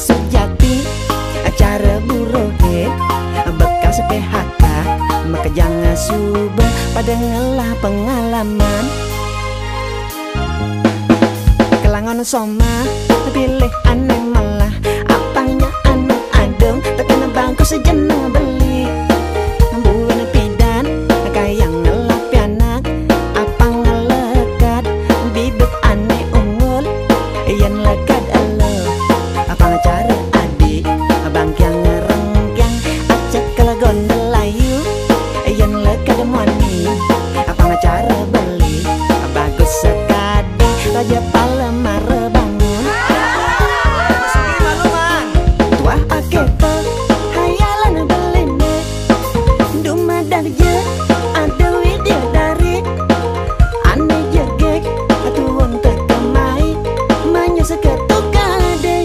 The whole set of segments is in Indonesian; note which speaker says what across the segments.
Speaker 1: sejati acara burohe bekas PHK, maka jangan subah pada ngelah pengalaman. Kelangan soma pilih aneh malah apanya anu adem tekan bangku sejeneng beli buan pidan kayak ngelap anak apa ngelekat bibit aneh unggul yang lekat elo apa cara adik abang yang ngerenggang acak kelagon delayu yang lekat moni apa cara beli bagus sekali raja Palembang bangun tuah akepo hayalan belene dumadar je ada widya dari ane jegek tuang tetemai manya seketuk kade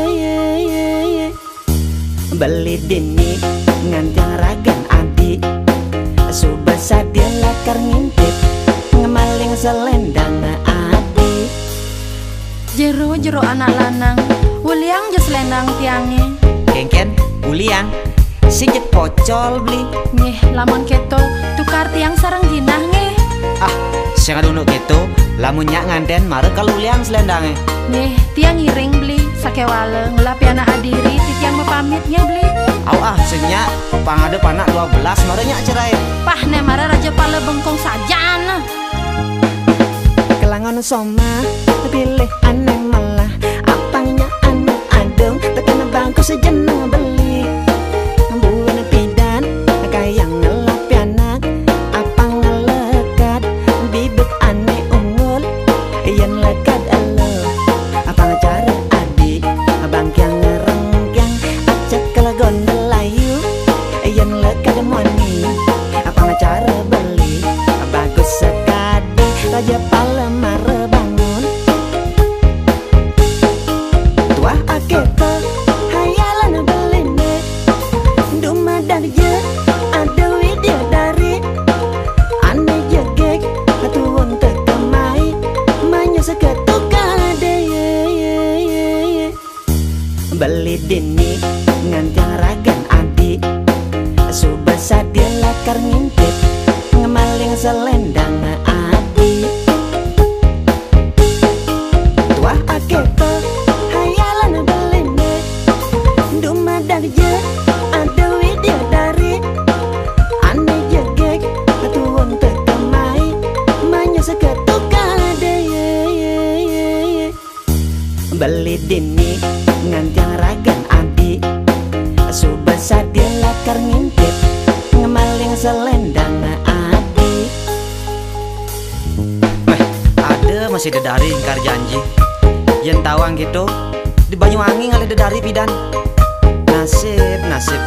Speaker 1: beli dini ngantang ragan adik subasa dia lakar ngintip ngemaling selendang adik
Speaker 2: Jero anak lanang uliang je selendang tiange
Speaker 1: Kengken uliang sijek pocol beli
Speaker 2: ngeh lamun keto tukar tiang sarang jinah ngeh
Speaker 1: siang dulu gitu lamun nyak nganten mare kalau uliang selendangnya
Speaker 2: ngeh tiang ngiring beli sakewale ngelap anak adiri titiang mepamit beli
Speaker 1: senyak pangade panak 12 mare nyak cerai
Speaker 2: pah ne mare raja pala bengkong sajana
Speaker 1: kelangan soma pilih aneh malah apanya anu adem tekan bangku sejeneng beli buan pidan kayak ngelap anak apa ngelekat bibit aneh unggul yang lekat elo apa cara adik abang yang ngerenggang acak kelagon delayu yang lekat moni apa cara beli bagus sekali raja Palembang bangun tuah akepo hayalan belene dumadar je ada widya dari ane jegek tuang tetemai manya seketuk kade beli dini ngantang ragan adik subasa dia lakar ngintip ngemaling selendang adik tuah akepo hayalan belene dumadar je ada widya dari ane jegek tuang tetemai manya seketuk kade beli dini ngantang ragan adik subasa dia lakar ngintip ngemaling selendang adik ada masih dedari ingkar janji yang tawang gitu di Banyuwangi ngale dedari pidan nasib